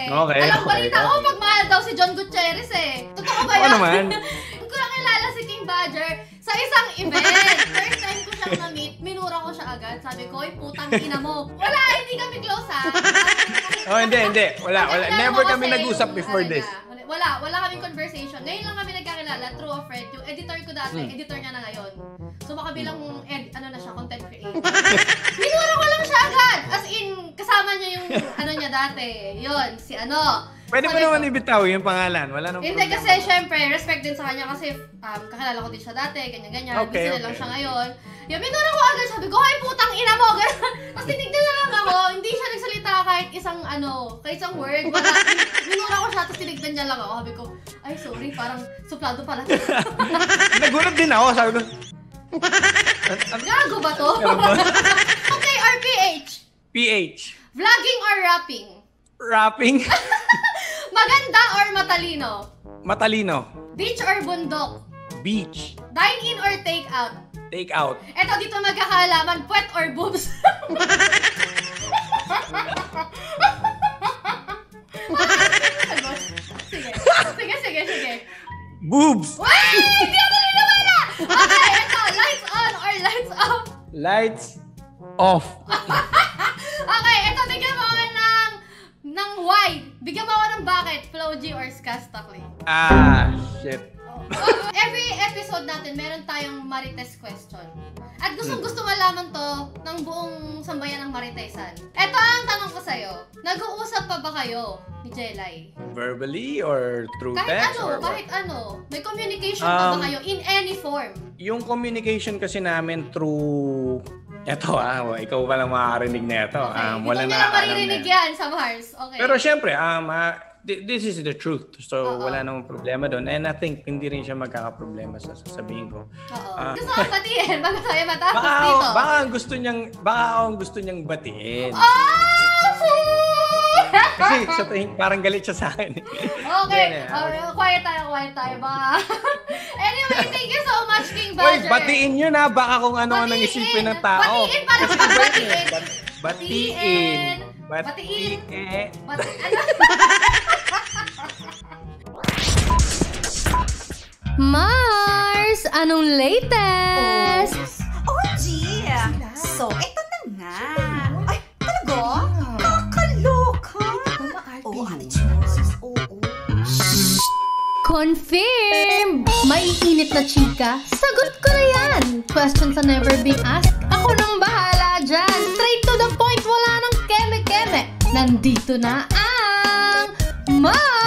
Okay. Alam balita ko, pagmahal daw si John Gutierrez eh. Totoo ba yan? Oo naman. Hindi ko lang kilala si King Badger sa isang event. First time ko siyang na-meet, minura ko siya agad. Sabi ko, "Oy, putang ina mo." Wala, hindi kami close ha. Oh, hindi. Wala. Never kami nag-usap before this. Wala kaming conversation. Ngayon lang kami nagkakilala through a friend. Yung editor ko dati, editor niya na ngayon. So makabilang na siya, content creator. Minura ko lang siya agad. As in, kasama niya yung niya dati. Yun, si Pwede mo naman ibitaw yung pangalan. Wala nang hindi, kasi syempre, respect din sa kanya kasi kakilala ko din siya dati, ganyan-ganyan. Okay, busy na lang siya ngayon. Yung minura ko agad, sabi ko, "Ay, putang ina mo!" Tapos tinignan na lang ako, hindi siya nagsalita kahit isang word. Wala. Minura ko siya, tapos tinignan niya lang ako. Sabi ko, "Ay, sorry, parang suplado pala." Nagulat din ako, sabi ko. Gago ba to? Okay, or PH? PH. Vlogging or rapping? Rapping. Maganda or matalino? Matalino. Beach or bundok? Beach. Dine in or take out? Take out. Eto, dito magkakaalaman, puwet or boobs? Sige. Boobs. Wait! Hindi ako niniwala! Okay, eto, lights on or lights off? Lights off. Okay, eto, bigyan mo ako ng why. Bigyan mo ako ng bakit, Floji or Skastakli? Shit. Every episode natin, meron tayong Marites question. At gusto malaman to ng buong sambayan ng Maritesan. Ito ang tanong ko sa'yo. Nag-uusap pa ba kayo ni Jelay? Verbally or through text? Kahit ano. May communication pa ba kayo in any form? Yung communication kasi namin through... Ito ikaw pa lang makakarinig na ito. Okay. Wala Ikaw nilang maririnig yan sa Mars. Okay. Pero syempre, this is the truth. So, wala namang problema doon. And I think hindi rin siya magkakaproblema sa sasabihin ko. Gusto ko batiin bago tayo matapos dito. Baka ang gusto niyang batiin. Kasi sa tingin, parang galit siya sa akin. Okay. Quiet tayo. Baka. Anyway, thank you so much, King Badger. Uy, batiin yun baka kung ano ang isipin ng tao. Batiin para sa Batiin. Mars, anong latest? OMG! So, ito na nga. Ay, talaga? Kakaloka! Oo, Ate Chos. Oo. Confirm! Maiinit na chika? Sagot ko na yan! Question sa never been asked? Ako nang bahala dyan! Straight to the point, wala nang keme-keme! Nandito na ang Mars!